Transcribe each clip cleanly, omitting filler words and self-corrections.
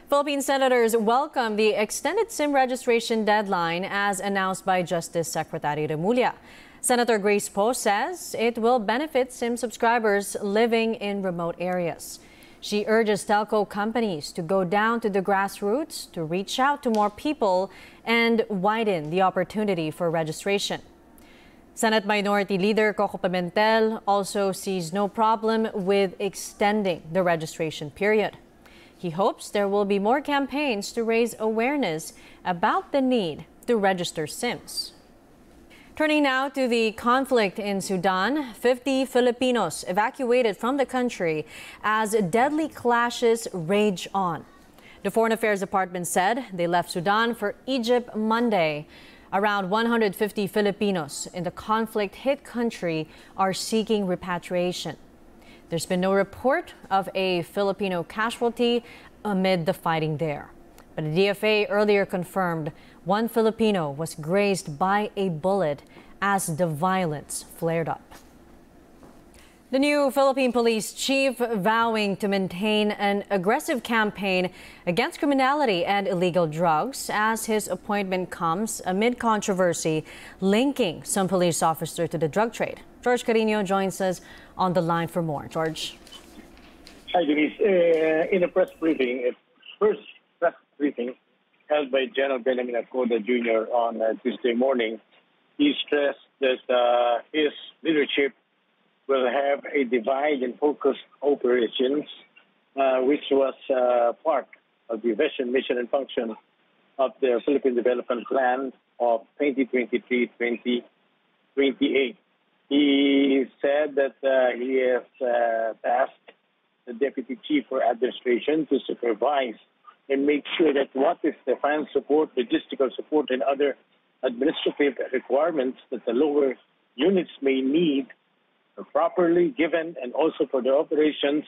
Philippine senators welcome the extended SIM registration deadline as announced by Justice Secretary Remulla. Senator Grace Poe says it will benefit SIM subscribers living in remote areas. She urges telco companies to go down to the grassroots to reach out to more people and widen the opportunity for registration. Senate Minority Leader Coco Pimentel also sees no problem with extending the registration period. He hopes there will be more campaigns to raise awareness about the need to register SIMs. Turning now to the conflict in Sudan, 50 Filipinos evacuated from the country as deadly clashes rage on. The Foreign Affairs Department said they left Sudan for Egypt Monday. Around 150 Filipinos in the conflict-hit country are seeking repatriation. There's been no report of a Filipino casualty amid the fighting there. But the DFA earlier confirmed one Filipino was grazed by a bullet as the violence flared up. The new Philippine police chief vowing to maintain an aggressive campaign against criminality and illegal drugs as his appointment comes amid controversy linking some police officers to the drug trade. George Carino joins us on the line for more. George. Hi, Denise. In a press briefing, first press briefing held by General Benjamin Acoda Jr. on Tuesday morning, he stressed that his leadership will have a divide and focused operations, which was part of the vision, mission, and function of the Philippine Development Plan of 2023-2028. He said that he has tasked the Deputy Chief for Administration to supervise and make sure that what is the finance support, logistical support, and other administrative requirements that the lower units may need are properly given, and also for the operations,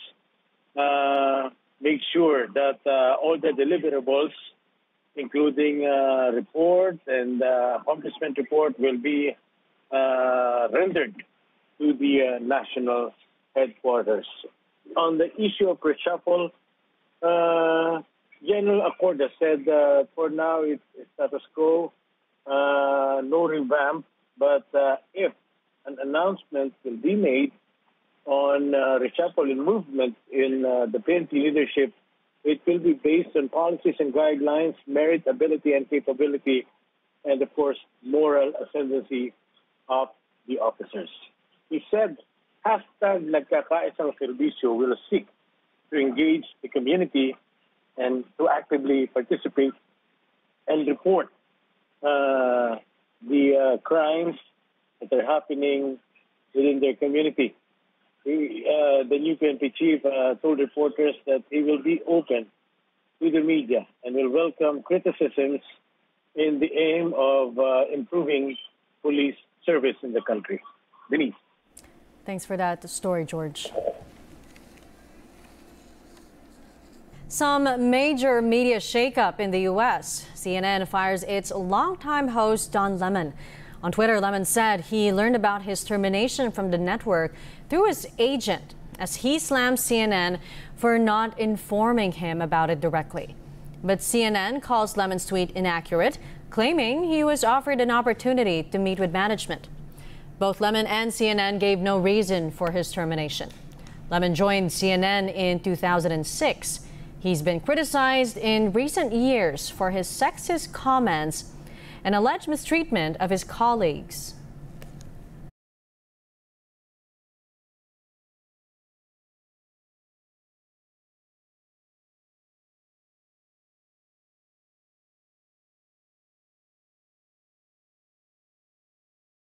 make sure that all the deliverables, including report and accomplishment report, will be rendered to the national headquarters. On the issue of reshuffle, General Acoda said for now it's status quo, no revamp, but if an announcement will be made on reshuffle and movement in the PNP leadership, it will be based on policies and guidelines, merit, ability, and capability, and of course, moral ascendancy of the officers. He said, #Nagkakaisang Serbisyo will seek to engage the community and to actively participate and report the crimes that are happening within their community. The new PNP chief told reporters that he will be open to the media and will welcome criticisms in the aim of improving police service in the country. Denise. Thanks for that story, George. Some major media shakeup in the U.S. CNN fires its longtime host, Don Lemon. On Twitter, Lemon said he learned about his termination from the network through his agent, as he slammed CNN for not informing him about it directly. But CNN calls Lemon's tweet inaccurate, claiming he was offered an opportunity to meet with management. Both Lemon and CNN gave no reason for his termination. Lemon joined CNN in 2006. He's been criticized in recent years for his sexist comments and alleged mistreatment of his colleagues.